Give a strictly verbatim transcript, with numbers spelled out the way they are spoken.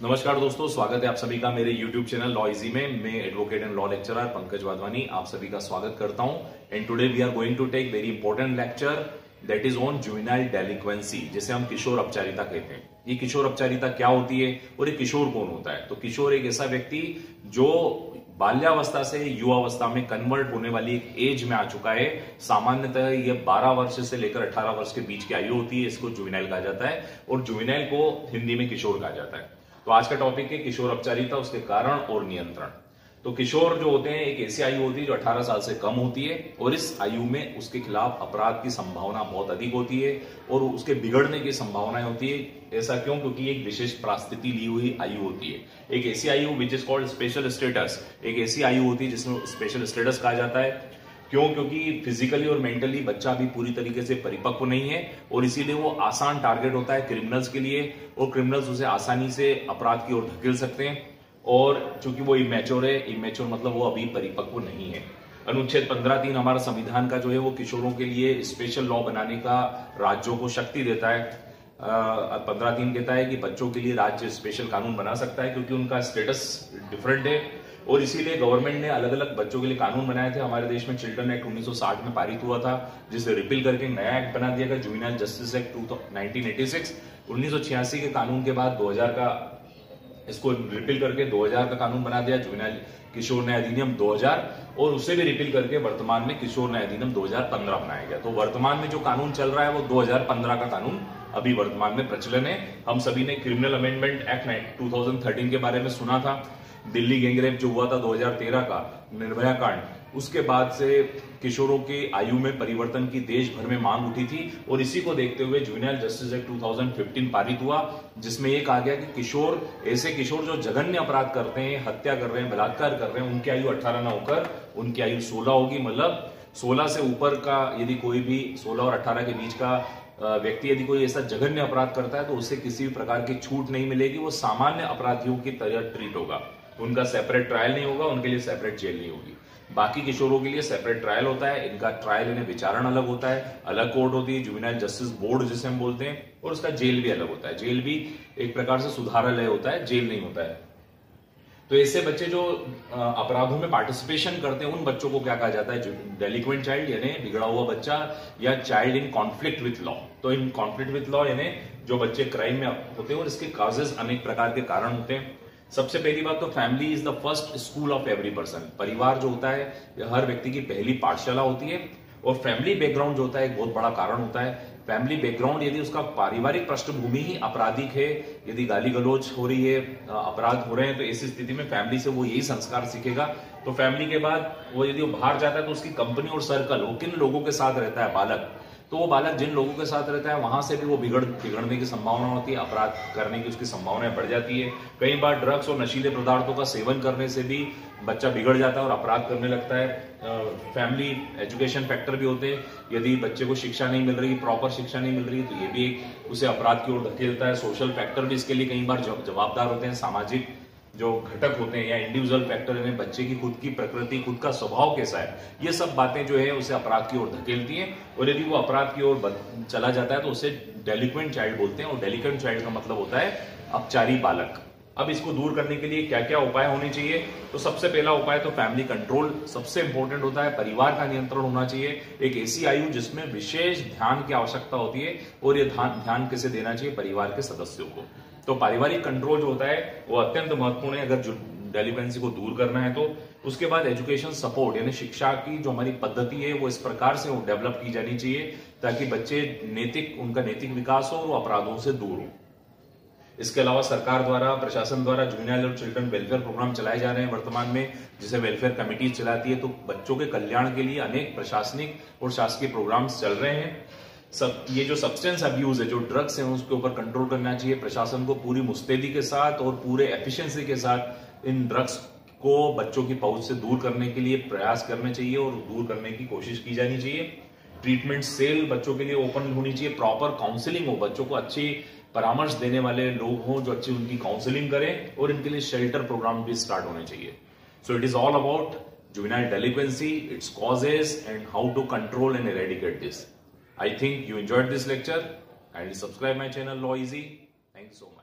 नमस्कार दोस्तों, स्वागत है आप सभी का मेरे YouTube चैनल लॉ इजी में। मैं advocate and law lecturer Pankaj Wadhwani आप सभी का स्वागत करता हूं। And today we are going to take very important lecture that is on juvenile delinquency, जिसे हम किशोर अपचारिता कहते हैं। ये किशोर अपचारिता क्या होती है और ये किशोर कौन होता है? तो किशोर एक ऐसा व्यक्ति जो बाल्यावस्था से युवावस्था में कन्वर्ट होने वाली एक एज में आ चुका है। सामान्यतः ये बारह वर्ष से लेकर अठारह वर्ष के बीच की आयु होती है। इसको जुवेनाइल कहा जाता है और जुवेनाइल को हिंदी में किशोर कहा जाता है। तो आज का टॉपिक है किशोर अपचारिता, उसके कारण और नियंत्रण। तो किशोर जो होते हैं एक ऐसी आयु होती है जो अठारह साल से कम होती है और इस आयु में उसके खिलाफ अपराध की संभावना बहुत अधिक होती है और उसके बिगड़ने की संभावनाएं होती है। ऐसा क्यों? क्योंकि एक विशेष परिस्थिति ली हुई आयु होती है। एक ऐसी आयु which is called special status, एक ऐसी आयु होती है जिसमें स्पेशल स्टेटस कहा जाता है। क्यों? क्योंकि फिजिकली और मेंटली बच्चा भी पूरी तरीके से परिपक्व नहीं है और इसीलिए वो आसान टारगेट होता है क्रिमिनल्स के लिए और क्रिमिनल्स उसे आसानी से अपराध की ओर धकेल सकते हैं। और चूंकि वो इमेच्योर है, इमेच्योर मतलब वो अभी परिपक्व नहीं है। अनुच्छेद पंद्रह तीन हमारा संविधान का जो है वो किशोरों के लिए स्पेशल लॉ बनाने का राज्यों को शक्ति देता है। पंद्रह तीन कहता है कि बच्चों के लिए राज्य स्पेशल कानून बना सकता है क्योंकि उनका स्टेटस डिफरेंट है और इसीलिए गवर्नमेंट ने अलग अलग बच्चों के लिए कानून बनाए थे। हमारे देश में चिल्ड्रन एक्ट उन्नीस सौ साठ में पारित हुआ था, जिसे रिपील करके नया एक्ट बना दिया गया juvenile justice act nineteen eighty six. उन्नीस सौ छियासी के कानून के बाद दो हज़ार का इसको रिपील करके दो हज़ार का कानून बना दिया जुवेनाइल किशोर न्याय अधिनियम दो हज़ार, और उससे भी रिपील करके वर्तमान में किशोर न्याय अधिनियम दो हज़ार पंद्रह बनाया गया। तो वर्तमान में जो कानून चल रहा है वो दो हज़ार पंद्रह का कानून अभी वर्तमान में प्रचलन है। हम सभी ने क्रिमिनल अमेंडमेंट एक्ट दो हज़ार तेरह के बारे में सुना था। दिल्ली गैंगरेप जो हुआ था दो हज़ार तेरह का, निर्भया कांड, उसके बाद से किशोरों के आयु में परिवर्तन की देश भर में मांग उठी थी और इसी को देखते हुए जुवेनाइल जस्टिस एक्ट दो हज़ार पंद्रह पारित हुआ, जिसमें यह कहा गया कि किशोर ऐसे किशोर जो जघन्य अपराध करते हैं, हत्या कर रहे हैं, बलात्कार कर रहे हैं, उनकी आयु अठारह न होकर उनकी आयु सोलह होगी। मतलब सोलह से ऊपर का यदि कोई भी सोलह और अठारह के बीच का व्यक्ति यदि कोई ऐसा जघन्य अपराध करता है तो उसे किसी भी प्रकार की छूट नहीं मिलेगी। वो सामान्य अपराधियों की तरह ट्रीट होगा, उनका सेपरेट ट्रायल नहीं होगा, उनके लिए सेपरेट जेल नहीं होगी। बाकी किशोरों के लिए सेपरेट ट्रायल होता है, इनका ट्रायल इन्हें विचारण अलग होता है, अलग कोर्ट होती है, जुवेनाइल जस्टिस बोर्ड जिसे हम बोलते हैं, और उसका जेल भी अलग होता है। जेल भी एक प्रकार से सुधारालय होता है, जेल नहीं होता है। तो ऐसे बच्चे जो अपराधों में पार्टिसिपेशन करते हैं उन बच्चों को क्या कहा जाता है? डेलिक्वेंट चाइल्ड, यानी बिगड़ा हुआ बच्चा, या child in conflict with law. तो इन कॉन्फ्लिक्ट विथ लॉ यानी जो बच्चे क्राइम में होते हैं और इसके काजेस अनेक प्रकार के कारण होते हैं। सबसे पहली बात तो family is the first school of every person. परिवार जो होता है हर व्यक्ति की पहली पाठशाला होती है और फैमिली बैकग्राउंड जो होता है एक बहुत बड़ा कारण होता है। फैमिली बैकग्राउंड यदि उसका पारिवारिक पृष्ठभूमि ही आपराधिक है, यदि गाली गलौज हो रही है, अपराध हो रहे हैं, तो ऐसी स्थिति में फैमिली से वो यही संस्कार सीखेगा। तो फैमिली के बाद वो यदि वो बाहर जाता है तो उसकी कंपनी और सर्कल, वो किन लोगों के साथ रहता है बालक, तो वो बालक जिन लोगों के साथ रहता है वहां से भी वो बिगड़ बिगड़ने की संभावना होती है, अपराध करने की उसकी संभावनाएं बढ़ जाती है। कई बार ड्रग्स और नशीले पदार्थों का सेवन करने से भी बच्चा बिगड़ जाता है और अपराध करने लगता है। फैमिली एजुकेशन फैक्टर भी होते हैं, यदि बच्चे को शिक्षा नहीं मिल रही, प्रॉपर शिक्षा नहीं मिल रही, तो ये भी एक उसे अपराध की ओर धकेलता है। सोशल फैक्टर भी इसके लिए कई बार जवाबदार होते हैं, सामाजिक जो घटक होते हैं या इंडिविजुअल फैक्टर, यानी बच्चे की खुद की प्रकृति, खुद का स्वभाव कैसा है, ये सब बातें जो है उसे अपराध की ओर धकेलती हैं। और यदि वो अपराध की ओर चला जाता है तो उसे डेलिक्वेंट चाइल्ड बोलते हैं और डेलिक्वेंट चाइल्ड का मतलब होता है अपचारी बालक। अब इसको दूर करने के लिए क्या क्या उपाय होने चाहिए? तो सबसे पहला उपाय तो फैमिली कंट्रोल सबसे इंपॉर्टेंट होता है। परिवार का नियंत्रण होना चाहिए। एक ऐसी आयु जिसमें विशेष ध्यान की आवश्यकता होती है और ये ध्यान ध्यान किसे देना चाहिए? परिवार के सदस्यों को। तो पारिवारिक कंट्रोल जो होता है वो अत्यंत महत्वपूर्ण है अगर डेलिक्वेंसी को दूर करना है तो। उसके बाद एजुकेशन सपोर्ट, यानी शिक्षा की जो हमारी पद्धति है वो इस प्रकार से डेवलप की जानी चाहिए ताकि बच्चे नैतिक उनका नैतिक विकास हो और वो अपराधों से दूर हो। इसके अलावा सरकार द्वारा, प्रशासन द्वारा जुवेनाइल और चिल्ड्रन वेलफेयर प्रोग्राम चलाए जा रहे हैं वर्तमान में, जिसे वेलफेयर कमिटीज चलाती है। तो बच्चों के कल्याण के लिए अनेक प्रशासनिक और शासकीय प्रोग्राम्स चल रहे हैं। सब ये जो सब्सटेंस अब्यूज है, जो ड्रग्स है, उसके ऊपर कंट्रोल करना चाहिए। प्रशासन को पूरी मुस्तैदी के साथ और पूरे एफिशिएंसी के साथ इन ड्रग्स को बच्चों की पहुंच से दूर करने के लिए प्रयास करने चाहिए और दूर करने की कोशिश की जानी चाहिए। ट्रीटमेंट सेल बच्चों के लिए ओपन होनी चाहिए, प्रॉपर काउंसलिंग हो, बच्चों को अच्छी परामर्श देने वाले लोग हों जो अच्छी उनकी काउंसलिंग करें, और इनके लिए शेल्टर प्रोग्राम भी स्टार्ट होने चाहिए। So it is all about juvenile delinquency, its causes and how to control and eradicate this. I think you enjoyed this lecture. Kindly subscribe my channel Law Easy. Thank you so much.